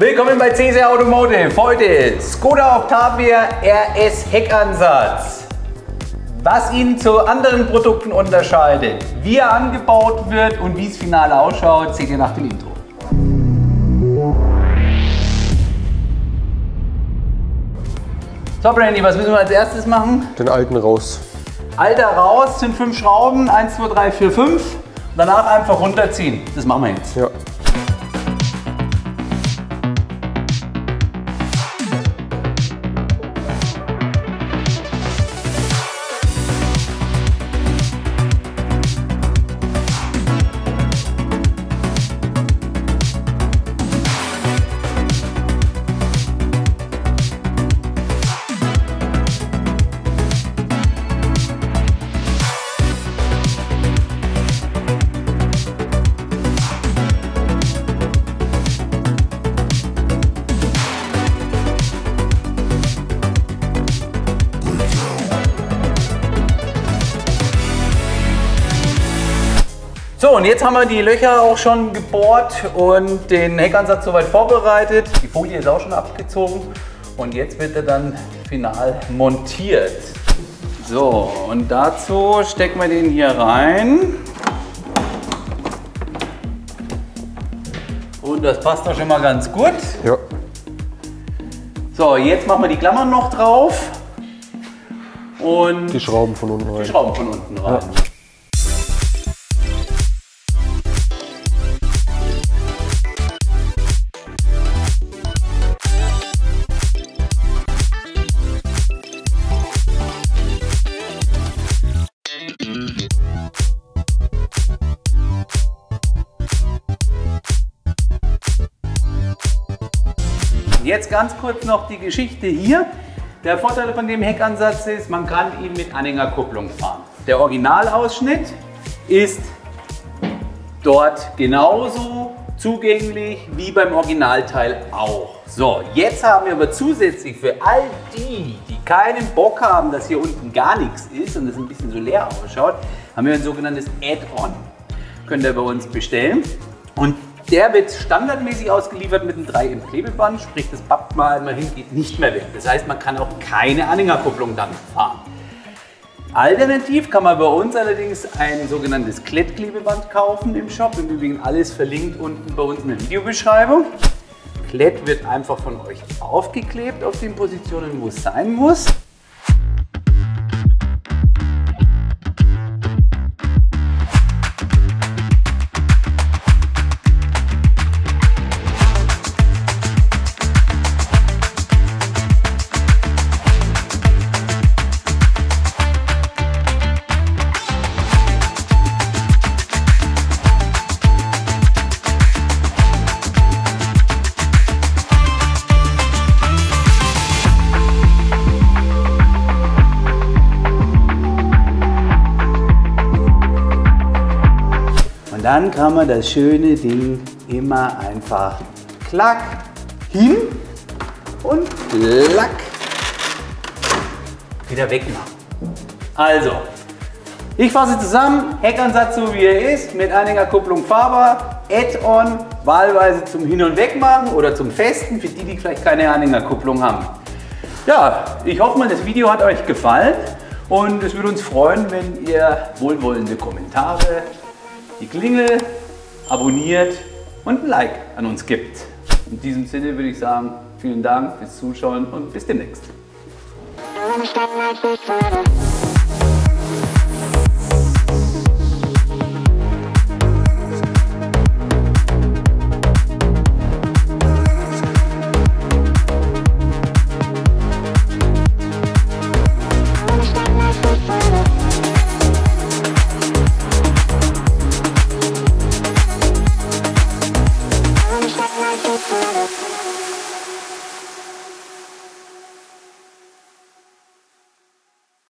Willkommen bei CC Automotive. Heute Skoda Octavia RS Heckansatz. Was ihn zu anderen Produkten unterscheidet, wie er angebaut wird und wie es final ausschaut, seht ihr nach dem Intro. So Brandy, was müssen wir als erstes machen? Den alten raus. Alter raus, sind 5 Schrauben, 1, 2, 3, 4, 5. Danach einfach runterziehen. Das machen wir jetzt. Ja. So, und jetzt haben wir die Löcher auch schon gebohrt und den Heckansatz soweit vorbereitet. Die Folie ist auch schon abgezogen und jetzt wird er dann final montiert. So, und dazu stecken wir den hier rein. Und das passt doch schon mal ganz gut. Ja. So, jetzt machen wir die Klammern noch drauf. Und die Schrauben von unten rein. Die Schrauben von unten rein. Ja. Jetzt ganz kurz noch die Geschichte hier. Der Vorteil von dem Heckansatz ist, man kann ihn mit Anhängerkupplung fahren. Der Originalausschnitt ist dort genauso zugänglich wie beim Originalteil auch. So, jetzt haben wir aber zusätzlich für all die, die keinen Bock haben, dass hier unten gar nichts ist und es ein bisschen so leer ausschaut, haben wir ein sogenanntes Add-on. Könnt ihr bei uns bestellen. Und der wird standardmäßig ausgeliefert mit einem 3M-Klebeband, sprich das pappt mal hin, geht nicht mehr weg. Das heißt, man kann auch keine Anhängerkupplung damit fahren. Alternativ kann man bei uns allerdings ein sogenanntes Klettklebeband kaufen im Shop. Im Übrigen alles verlinkt unten bei uns in der Videobeschreibung. Klett wird einfach von euch aufgeklebt auf den Positionen, wo es sein muss. Dann kann man das schöne Ding immer einfach klack hin und klack wieder wegmachen. Also, ich fasse zusammen, Heckansatz so wie er ist, mit Anhängerkupplung fahrbar, Add-on, wahlweise zum Hin- und Wegmachen oder zum Festen, für die, die vielleicht keine Anhängerkupplung haben. Ja, ich hoffe mal, das Video hat euch gefallen und es würde uns freuen, wenn ihr wohlwollende Kommentare, die Klingel abonniert und ein Like an uns gibt. In diesem Sinne würde ich sagen, vielen Dank fürs Zuschauen und bis demnächst.